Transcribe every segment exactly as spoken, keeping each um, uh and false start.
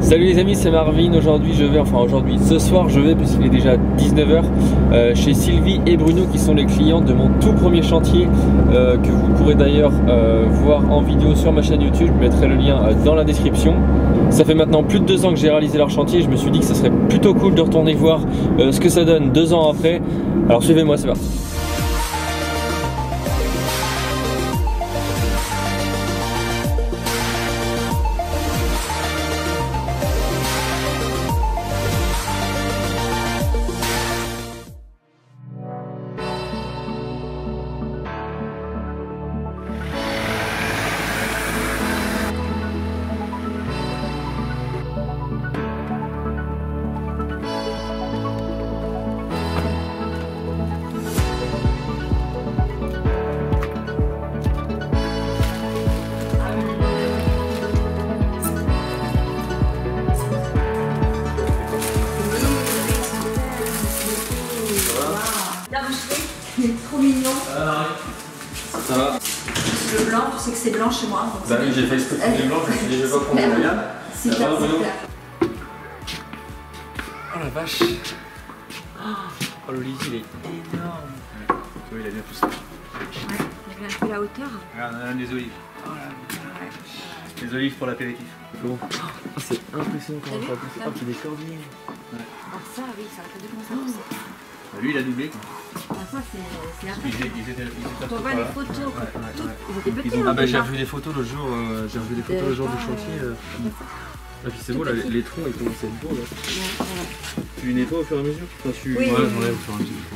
Salut les amis, c'est Marvin. Aujourd'hui je vais, enfin aujourd'hui, ce soir je vais, puisqu'il est déjà dix-neuf heures, euh, chez Sylvie et Bruno qui sont les clients de mon tout premier chantier euh, que vous pourrez d'ailleurs euh, voir en vidéo sur ma chaîne YouTube. Je mettrai le lien euh, dans la description. Ça fait maintenant plus de deux ans que j'ai réalisé leur chantier. Je me suis dit que ça serait plutôt cool de retourner voir euh, ce que ça donne deux ans après. Alors suivez-moi, c'est parti. Il est trop mignon. Ah, ça va. Le blanc, tu sais que c'est blanc chez moi. Bah oui, j'ai fait exprès de prendre blanc, je me suis dit je vais pas prendre le blanc. Super, Ça va, Bruno? super. Oh la vache. Oh l'olivier il est énorme. Oui, il a bien poussé. Ouais, il a un peu la hauteur. Regarde, on a des olives. Oh la vache. Des olives pour l'apéritif. Bon. Oh, c'est impressionnant comment ça a poussé. Oh, c'est des cordillers. Ah ça oui, ça a fait comment ça pousse. Bah, lui, il a doublé. Quoi. Ah, ça c'est la Ils étaient, ils étaient, ils étaient Quand on voit les photos, ouais, ouais, tout- ouais. ils étaient petits. Ils ont- hein, Ah bah j'ai déjà. revu des photos le jour, euh, j'ai revu des photos le jour du chantier. Euh. Et puis c'est beau là, les, les troncs ils commencent à être beaux là. Ouais, voilà. Tu les nettoies au fur et à mesure? Enfin, tu... Oui. Ouais, j'enlève sur un petit peu.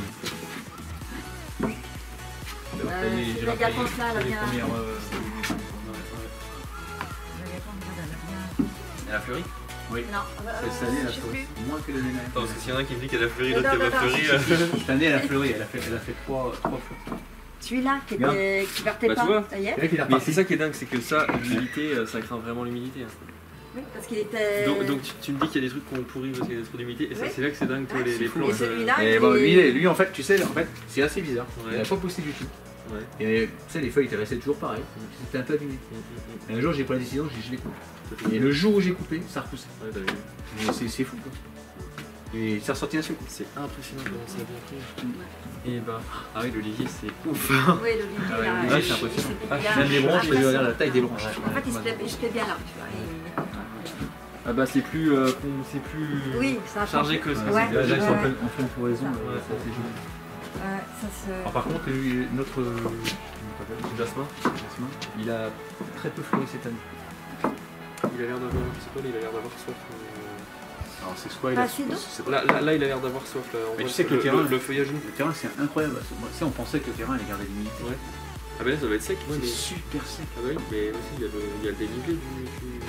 Euh, J'ai c'est la la gâteau là, elle a les bien. premières. euh, La gâteau, elle a bien. Elle a fleuri? Oui. Non, C'est cette année, elle a fleuri. Moins que l'année dernière. Attends, parce que s'il y en a un qui me dit qu'elle a fleuri, Non, l'autre non, qu'elle a non, fleuri. non. euh. Cette année, elle a fleuri. Elle a fait, elle a fait trois, trois fleurs. celui-là qui, Regarde. était, qui partait Bah, tu pas, vois. ça y est. C'est là qu'il a Mais reparti. c'est ça qui est dingue, c'est que ça, l'humidité, euh, ça craint vraiment l'humidité. hein. Oui, parce qu'il était. Donc, donc tu, tu me dis qu'il y a des trucs qu'on pourrit parce qu'il y a trop d'humidité, et ça Oui. c'est là que c'est dingue, toi, Ah, les, c'est les fou. plantes. Et celui-là, euh, Et il bon, est- lui, lui, en fait, tu sais, en fait, c'est assez bizarre. Ouais. Il n'a pas poussé du tout. Ouais. Et tu sais, les feuilles étaient restées toujours pareilles. C'était un peu abîmé. Mm, mm, Et un jour, j'ai pris la décision, j'ai je l'ai coupé. mm. Et le jour où j'ai coupé, ça repoussait. Ouais, t'as vu. Mais c'est c'est fou quoi. Et c'est ressorti un seul coup. C'est impressionnant comment ça a bien pris. Et bah, ah oui, l'olivier c'est ouf. Oui, l'olivier Ah ouais, là. l'olivier, il- c'est impressionnant. il- Ah, il a- Même les branches, ah, tu regardes la taille des branches. En fait, il se plaît, il se plaît bien là, tu vois. il- Ah bah c'est plus, euh, c'est plus Oui, ça a chargé changé. que ce que Ouais. c'était. Là, ils sont en ouais. pleine, en pleine floraison. Ouais, euh, ça, c'est joli. Ouais, ça se. Alors, par contre, lui, notre euh, comment on appelle, Jasmin, Jasmin, il a très peu fleuri cette année. il a l'air d'avoir, je sais pas, il a l'air d'avoir soif. euh. Alors c'est soit il Pas a assez d'eau c'est- Là, là, là, il a l'air d'avoir soif. Là. On Mais voit tu sais que le terrain- le feuillage. le terrain c'est incroyable. Moi, tu sais, on pensait que le terrain allait garder l'humidité. Ouais. Ah bah là, ça va être sec. C'est mais- super sec. Ah bah oui, mais aussi il y a le, il y a le dénivelé du. du-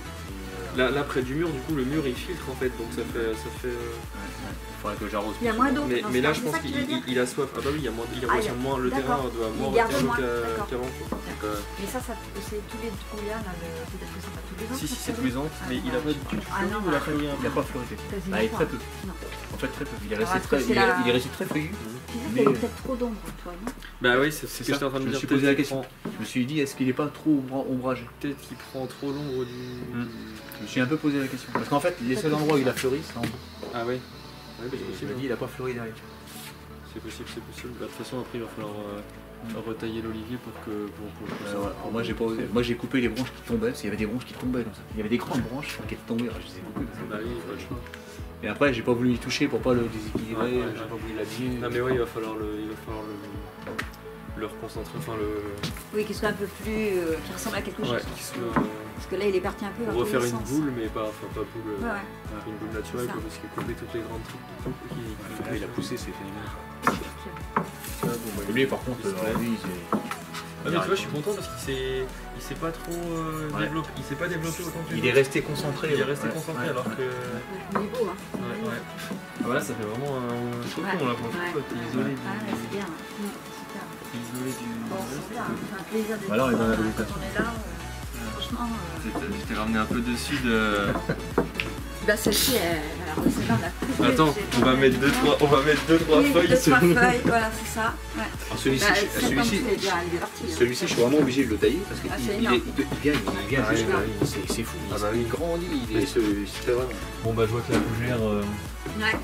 Là, là, près du mur, du coup, le mur il filtre en fait, donc ça fait, ça fait. euh, Ouais, ouais. Il faudrait que j'arrose. Il y a moins d'eau. Mais, Non, mais c'est là, pas- je c'est pense ça que tu veux qu'il dire il a soif. Ah bah oui, il, y a moins, il Ah, retient il- moins, le terrain d'accord. doit Il moins garde retenir moins, qu'à- d'accord. qu'avant. quoi. Donc, euh, Mais ça, ça c'est tous les combien là le... Peut-être que c'est pas tous les ans. Si, si, ça, c'est tous les ans, Ah, mais il a pas du tout Ah non, fleuri ou il a bah, fleuri un Il n'a pas fleuri. Quasiment Ah, il est pas. très peu. Non. En fait, très peu. Il est Alors, resté est-ce que très, c'est il est- la- il est resté très feuillu. Tu disais Mais- qu'il y avait peut-être trop d'ombre, toi, non? Bah oui, c'est ce C'est que ça. j'étais en train de Je me dire. suis peut-être posé la qu'il question. prend- Je me suis dit, est-ce qu'il n'est pas trop ombra- ombragé? Peut-être qu'il prend trop l'ombre du. Je me suis un peu posé la question. Parce qu'en fait, les seuls endroits où il a fleuri, c'est en haut. Ah ouais. Ouais, bah, Et c'est je possible. me dis, il n'a pas fleuri derrière. C'est possible, c'est possible. Bah, de toute façon, après, il va falloir euh, retailler l'olivier pour que. Pour, pour, pour Euh, ça. voilà. Alors, moi, j'ai pas osé. Moi, j'ai coupé les branches qui tombaient, parce qu'il y avait des branches qui tombaient comme ça. Il y avait des grandes branches qui étaient tombées. Alors, je les ai coupées comme ça. Bah oui, pas le choix. Et après, j'ai pas voulu y toucher pour pas le déséquilibrer. Ouais, ouais, j'ai ouais. pas voulu l'abîmer. Non mais ouais, il va falloir le, il va falloir le, le reconcentrer, enfin le, Oui, qu'il soit un peu plus. euh, qui ressemble à quelque chose. ouais, qu'il soit, Parce que là, il est parti un peu dans tous refaire les une sens. boule, mais pas, enfin pas boule, Ouais, ouais. euh, une boule naturelle, Ça. quoi, parce que couper toutes les grandes trucs, tout, qui, qui, Là, il a poussé, c'est phénoménal. ça, bon, bah, Et lui, par contre, il se euh, plaît. lui, il Ah, mais tu vois, je suis content parce qu'il s'est, il s'est pas trop euh, Ouais. développé, il s'est pas développé autant que les il est autres. resté concentré. il est resté Ouais, concentré ouais. alors que, Le niveau, hein. ouais, ouais. Ah, voilà, ça fait vraiment un cocon Ouais. là pour le coup, Ouais. quoi, t'es isolé Ah, ouais, c'est du, bien. Mmh, super. t'es isolé du. Bon, c'est bien. C'est un plaisir de Voilà, on est dans la quand végétation. on est là. euh, Franchement. euh, Je t'ai ramené un peu dessus de. Bah, celle-ci, elle, elle a regarde, celle-là, on a trouvé. Attends, j'ai on va trouvé. mettre deux trois, on va mettre deux trois Oui, feuilles. deux, sur- trois feuilles, voilà, c'est ça. Ouais. Alors celui-ci, Bah, je- c'est celui-ci, comme tu l'as dit, il est parti, hein. celui-ci, je suis vraiment obligé de le tailler parce qu'il Ah, c'est il, énorme. est- il vient, il vient Ah, juste oui, là. bah oui. C'est c'est fou. Ah bah oui. Il grandit, il est ce- super vraiment. Bon bah je vois que la fougère. euh, Ouais.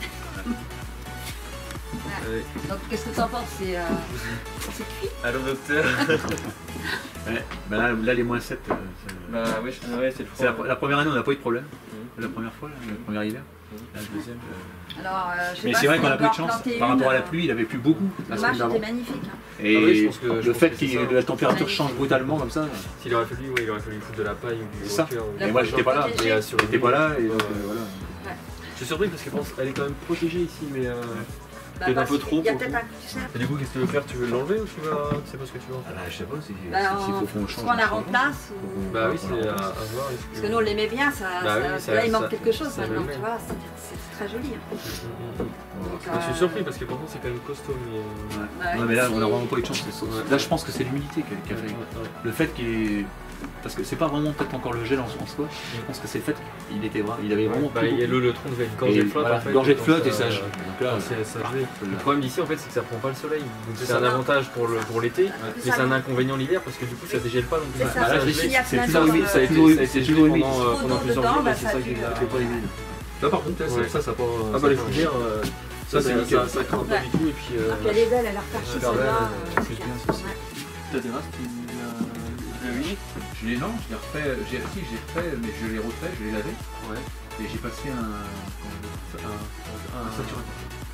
ouais. Donc, qu'est-ce que tu en penses? C'est euh, c'est cuit? Allô docteur. Ouais. Bah là, là, les moins sept, euh, c'est- Bah ouais, je- ouais c'est le c'est la, froid. la première année, on n'a pas eu de problème. Mhm. La première fois, là, le premier hiver. Mhm. La deuxième. euh, Alors, euh, je sais Mais pas c'est vrai si qu'on a on peu de peut en chance. planter Par rapport à la une, pluie, il avait plu beaucoup la euh, semaine L'image d'avant. était magnifique. hein. Et Ah oui, je pense que- je le pense fait que c'est que ça. la température Ouais. change brutalement comme ça. S'il aurait fallu, oui, il aurait fallu foutre de la paille ou du C'est ça. rocker. ou- La Et moi, j'étais pas là. protégée. Mais, euh, sur le J'étais pas là et donc, Ouais. euh, voilà. Je suis surpris parce que je pense qu'elle est quand même protégée ici, mais. euh, Bah, Peut-être un parce peu qu'il trop y a pour peut-être le un coup, tu sais. Et du coup, qu'est-ce que tu veux faire? Tu veux l'enlever ou tu vas. Tu sais pas ce que tu veux en Ah faire? bah, je sais pas si Bah, s'il faut on- qu'on Est-ce change. qu'on la on change. remplace ou... Bah oui, on c'est la à, remplace. à voir. est-ce Parce que- que nous on l'aimait bien, ça, Bah ça- oui, ça- là il manque ça- quelque chose ça maintenant, m'aimait. tu vois, c'est c'est très joli. hein. Mm, mm, mm. Donc, Je suis euh, surpris parce que pourtant c'est quand même costaud, mais. euh, Ouais. Bah Non oui, mais là c'est- on a vraiment pas eu de chance. c'est- Ouais. Là je pense que c'est l'humidité qui a, qui a fait. ouais, ouais. Le fait qu'il est. Parce que c'est pas vraiment peut-être encore le gel en, en soi. Je pense que c'est le fait qu'il était vra- il avait vraiment Bah, plu il y a beaucoup. le, le tronc devait être gorgé Et de flotte voilà, en fait. gorgé de donc flotte et ça- ça. Donc là, c'est- ça jouait. Le le- problème d'ici en fait c'est que ça prend pas le soleil. Donc c'est ça. un avantage pour le pour l'été, mais ça c'est un va. inconvénient l'hiver parce que du coup ça dégèle pas donc C'est bah, ça, là, parce je que l'ai- s'il y a c'est plein toujours d'or, humide, euh, ça a été, toujours ça a été humide, gelé toujours humide. pendant, euh, Trop pendant d'eau plusieurs dedans, jours bah, et c'est ça ça a qui dû, l'a. euh, C'est pas humide. Là par contre là, Ouais. ça ça pas. Ah bah les fougères, ça c'est c'est nickel. ça ça craint pas Ouais. du tout et puis. Ah, puis elle est belle, elle a reparti super celle-là. belle, euh, c'est c'est bien, bien. ça aussi. Ouais. Ta terrasse, tu l'as mis? Je l'ai non, je l'ai refait, j'ai si j'ai refait, mais je l'ai refait, je l'ai lavé Ouais. et j'ai passé un, un, un, un saturateur.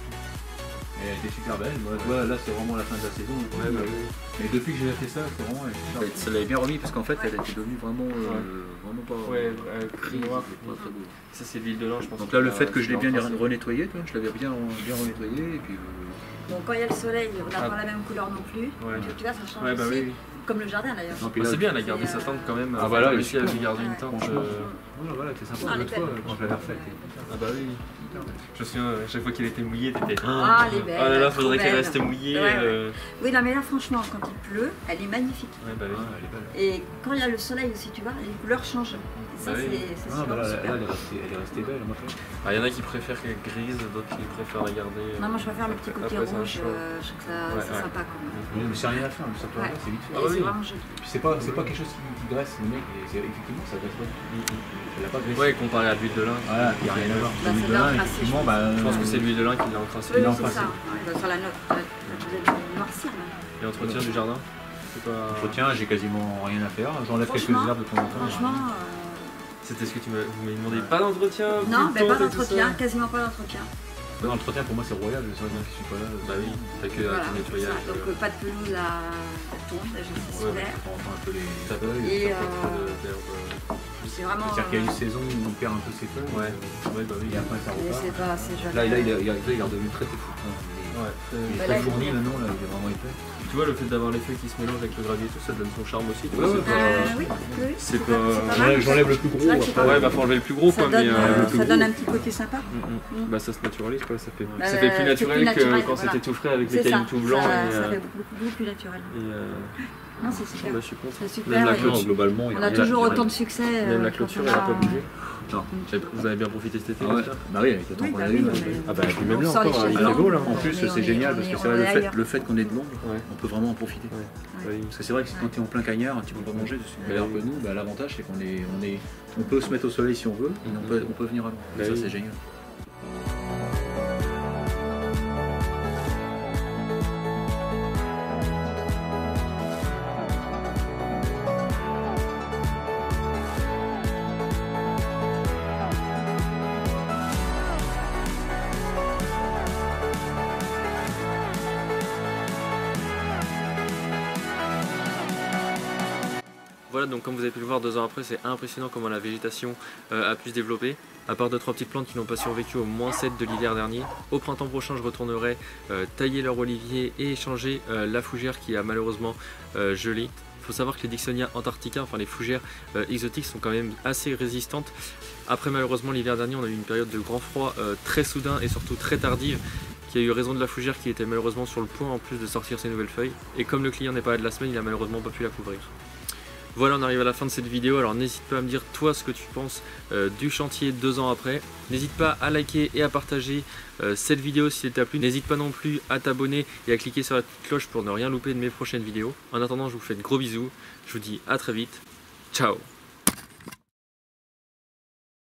Et elle était super belle. Moi, voilà, là c'est vraiment la fin de la saison. Ouais, bah oui. Et depuis que j'ai fait ça, c'est vraiment. Ouais, ça l'avait bien remis parce qu'en fait, elle était devenue vraiment, euh, Ouais. vraiment pas. Ouais, euh, gris noir. pas très beau. Ça c'est de l'huile de lin, je pense. Donc là, le que, fait euh, que je l'ai bien c'est renettoyé, tu vois, je l'avais bien, bien renettoyé et puis. euh, Bon, quand il y a le soleil, on n'a Ah. pas la même couleur non plus. Ouais. Tu vois, ça change Ouais, bah aussi. oui. Comme le jardin d'ailleurs. non, puis Bah, là, c'est bien, elle a gardé c'est, sa euh, teinte quand même. Ah, voilà, elle a elle est réussi à super. garder une Ouais. teinte. Franchement. euh, Voilà, voilà, c'est sympa. Ah, elle est L'autre fois, belle. quand je l'avais refaite. Ah bah oui. Je me souviens, à chaque fois qu'elle était mouillée, t'étais. Ah, elle est belle. Oh là là, trop faudrait qu'elle belle. reste mouillée. Ouais, ouais. euh, Oui, non, mais là, franchement, quand il pleut, elle est magnifique. Ouais, bah oui. Ah, elle est belle. Et quand il y a le soleil aussi, tu vois, les couleurs changent. Et ça, Bah oui. c'est c'est Ah, bah super. là, là, super. elle est restée, elle est restée belle, moi. Ah, il y en a qui préfèrent qu'elle grise, d'autres qui préfèrent la garder. euh, Non, moi, je préfère le petit après- côté après, c'est un rouge. choix. euh, Je trouve que ça- Ouais, c'est ouais. sympa quand même. Oui, mais c'est rien à faire, le saturateur, Ouais. c'est vite fait. Ah Et oui. c'est vraiment joli. Puis c'est pas, c'est pas quelque chose qui, qui graisse, le mec, et c'est- effectivement, ça graisse pas du tout. Elle a pas graissé. Ouais, comparé à l'huile de lin. Voilà, il n'y a rien à voir. Bah, L'huile c'est de lin, l'encrassé, effectivement, je bah. Je pense que c'est l'huile de lin qui l'a encrassé. Oui, Il est c'est encrassé. ça. Ouais, bah, sur la note, la- la- vous allez noircir là. Et entretien du jardin c'est pas... Entretien, j'ai quasiment rien à faire. J'enlève quelques Franchement, herbes de temps en temps. Franchement, C'était ce que tu m'as vous m'avez demandé. Pas d'entretien euh, plus non, de mais temps pas et tout d'entretien, ça. quasiment pas d'entretien. Non, l'entretien pour moi c'est royal, c'est vrai que je suis pas là. Bah oui, t'as que Voilà, un c'est nettoyage. ça. Donc euh, euh, pas de pelouse à à tombe, je suis Ouais, solaire. On entend un peu les T'as pas, feuilles. Et, t'as pas trop euh, de- d'herbe. euh, C'est vraiment. C'est-à-dire qu'il y a euh, une saison où on perd un peu ses feuilles. Ouais, ouais, bah oui. Et après ça et repart. c'est pas assez joli. Là, là, il est, il est- il est redevenu très très fou. Il Ouais. est Bah, très là, il fourni est- maintenant, là, il est vraiment épais. Tu vois, le fait d'avoir les feuilles qui se mélangent avec le gravier et tout, ça donne son charme aussi. tu Ouais, vois, ouais, c'est Euh, pas- oui, oui, c'est pas- pas- c'est pas mal. J'enlève j'enlève le plus gros. C'est vrai que c'est après. pas Ouais, bah faut enlever le plus gros Ça quoi, mais. donne, euh, euh, le plus ça gros. donne un petit côté sympa. Mm, mm. Mm. Bah ça se naturalise quoi, ça fait, Bah, ça fait plus c'est naturel plus que naturel, quand voilà. c'était tout frais avec les C'est ça, cailloux tout blancs. ça, et, ça euh, fait beaucoup, beaucoup plus naturel. et, euh, Non, c'est super. bah, je suis content. C'est super. Même la et clôture, globalement, il y On a rien- toujours il y a autant rien. de succès. Même euh, la quand clôture, on elle a a- pas bougé. Non. Vous avez bien profité cet été, Ah ouais. j'espère. Bah oui, avec le temps Oui, qu'on bah a oui, eu. on euh, est- Ah bah et puis même On là sort les encore, chaises il fait blanches. beau là. En plus, On est- c'est on génial est- parce que on c'est est vrai, le fait, ailleurs. le fait qu'on est de l'ombre, Ouais. on peut vraiment en profiter. Ouais. Ouais. Oui. Parce que c'est vrai que quand tu es en plein cagnard, tu peux pas manger dessus. Mais Ouais. alors que nous, bah, l'avantage c'est qu'on est, on est, on peut se mettre au soleil si on veut, et on peut, on peut venir à l'ombre. Bah Ça oui. c'est génial. Voilà, donc comme vous avez pu le voir deux ans après, c'est impressionnant comment la végétation euh, a pu se développer. À part deux trois petites plantes qui n'ont pas survécu au moins sept de l'hiver dernier. Au printemps prochain, je retournerai euh, tailler leur olivier et échanger euh, la fougère qui a malheureusement euh, gelé. Il faut savoir que les Dixonia antarctica, enfin les fougères euh, exotiques, sont quand même assez résistantes. Après malheureusement l'hiver dernier, on a eu une période de grand froid euh, très soudain et surtout très tardive, qui a eu raison de la fougère qui était malheureusement sur le point en plus de sortir ses nouvelles feuilles. Et comme le client n'est pas là de la semaine, il a malheureusement pas pu la couvrir. Voilà, on arrive à la fin de cette vidéo. Alors n'hésite pas à me dire toi ce que tu penses euh, du chantier deux ans après. N'hésite pas à liker et à partager euh, cette vidéo si elle t'a plu. N'hésite pas non plus à t'abonner et à cliquer sur la petite cloche pour ne rien louper de mes prochaines vidéos. En attendant, je vous fais de gros bisous. Je vous dis à très vite. Ciao.